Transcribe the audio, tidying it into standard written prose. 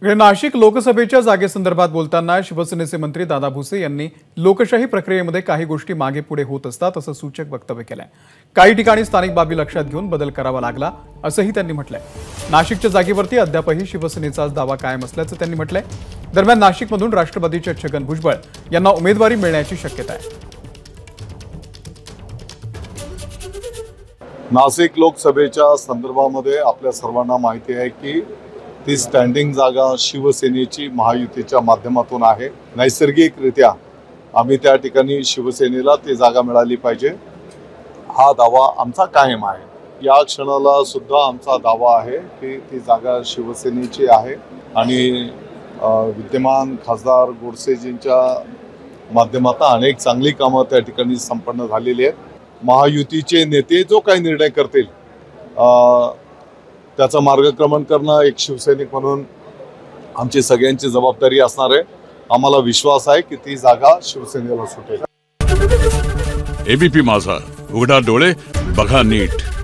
नाशिक लोकसभेच्या जागेसंदर्भात बोलताना शिवसेनेचे मंत्री दादा भुसे यांनी लोकशाही प्रक्रियेमध्ये काही गोष्टी मागे पुढे होत असतात असं सूचक वक्तव्य केलंय। काही ठिकाणी स्थानिक बाबी लक्षात घेऊन बदल करावा लागला असंही त्यांनी म्हटलंय। नाशिकच्या जागेवरती अद्यापही शिवसेनेचाच दावा कायम असल्याचं त्यांनी म्हटलंय। दरम्यान नाशिकमधून राष्ट्रवादीचे छगन भुजबळ यांना उमेदवारी मिळण्याची शक्यता आहे। नाशिक लोकसभेच्या संदर्भामध्ये आपल्या सर्वांना माहिती आहे की ती स्टँडिंग जागा शिवसेनेची महायुतीच्या माध्यमातून आहे। नैसर्गिकरित्या आम्ही त्या ठिकाणी शिवसेनेला ती जागा मिळाली पाहिजे हा दावा आमचा कायम आहे। या क्षणाला सुद्धा आमचा दावा आहे की ती जागा शिवसेनेची आहे आणि विद्यमान खासदार गोडसेजींच्या माध्यमातून अनेक चांगली कामं त्या ठिकाणी संपन्न झालेली आहेत। महायुतीचे नेते जो काही निर्णय करतील त्याचा मार्गक्रमण करणं एक शिवसैनिक म्हणून आमची सगळ्यांची जबाबदारी असणार आहे। आम्हाला विश्वास आहे की ती जागा शिवसेनेला सुटेल। एबीपी माझा, उघडा डोळे बघा नीट।